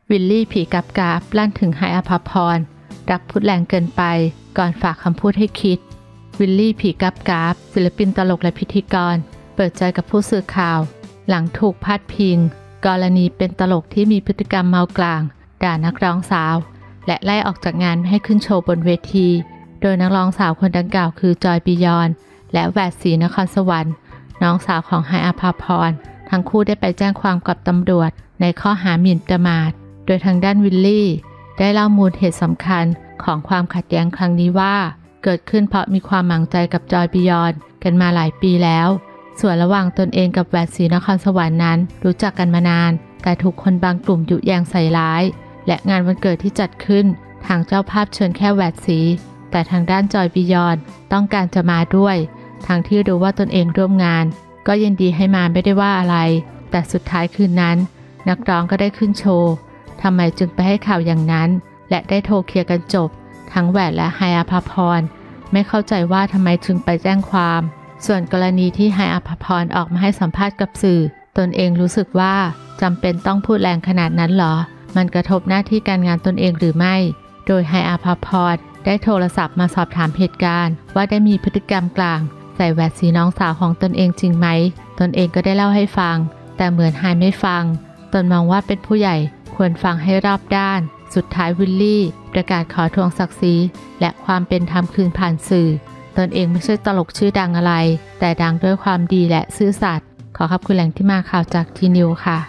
วิลลี่ผีกับกาบลั่นถึงไฮอภพรรักพูดแรงเกินไปก่อนฝากคำพูดให้คิดวิลลี่ผีกับกาบศิลปินตลกและพิธีกรเปิดใจกับผู้สื่อข่าวหลังถูกพาดพิงกรณีเป็นตลกที่มีพฤติกรรมเมากลางด่านักร้องสาวและไล่ออกจากงานไม่ให้ขึ้นโชว์บนเวทีโดยนักร้องสาวคนดังกล่าวคือจอยบียอนและแหวดศรีนครสวรรค์น้องสาวของไฮอภพรทั้งคู่ได้ไปแจ้งความกับตำรวจในข้อหาหมิ่นประมาทโดยทางด้านวิลลี่ได้เล่ามูลเหตุสำคัญของความขัดแย้งครั้งนี้ว่าเกิดขึ้นเพราะมีความหมางใจกับจอยบียอนกันมาหลายปีแล้วส่วนระหว่างตนเองกับแหวดศรีนครสวรรค์นั้นรู้จักกันมานานแต่ถูกคนบางกลุ่มยุแยงใส่ร้ายและงานวันเกิดที่จัดขึ้นทางเจ้าภาพเชิญแค่แหวดศรีแต่ทางด้านจอยบียอนต้องการจะมาด้วยทั้งที่รู้ว่าตนเองร่วมงานก็ยินดีให้มาไม่ได้ว่าอะไรแต่สุดท้ายคืนนั้นนักร้องก็ได้ขึ้นโชว์ทำไมจึงไปให้ข่าวอย่างนั้นและได้โทรเคลียร์กันจบทั้งแหวดและไฮอภพรไม่เข้าใจว่าทำไมจึงไปแจ้งความส่วนกรณีที่ไฮอภพรออกมาให้สัมภาษณ์กับสื่อตนเองรู้สึกว่าจำเป็นต้องพูดแรงขนาดนั้นหรอมันกระทบหน้าที่การงานตนเองหรือไม่โดยไฮอภพรได้โทรศัพท์มาสอบถามเหตุการณ์ว่าได้มีพฤติกรรมกลางใส่แหวดศรีน้องสาวของตนเองจริงไหมตนเองก็ได้เล่าให้ฟังแต่เหมือนไฮไม่ฟังตนมองว่าเป็นผู้ใหญ่ควรฟังให้รอบด้านสุดท้ายวิลลี่ประกาศขอทวงศักดิ์ศรีและความเป็นธรรมคืนผ่านสื่อตนเองไม่ใช่ตลกชื่อดังอะไรแต่ดังด้วยความดีและซื่อสัตย์ขอขอบคุณแหล่งที่มาข่าวจากทีนิวค่ะ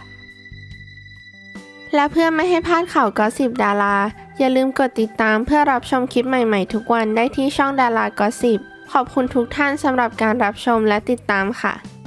และเพื่อไม่ให้พลาดข่าวกอสซิปดาราอย่าลืมกดติดตามเพื่อรับชมคลิปใหม่ๆทุกวันได้ที่ช่องดารากอสซิปขอบคุณทุกท่านสำหรับการรับชมและติดตามค่ะ